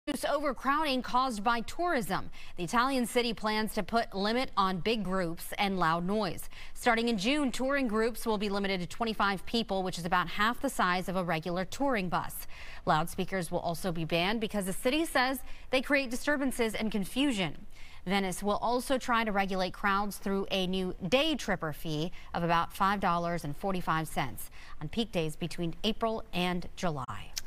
Reduce overcrowding caused by tourism. The Italian city plans to put limit on big groups and loud noise. Starting in June, touring groups will be limited to 25 people, which is about half the size of a regular touring bus. Loudspeakers will also be banned because the city says they create disturbances and confusion. Venice will also try to regulate crowds through a new day tripper fee of about $5.45 on peak days between April and July.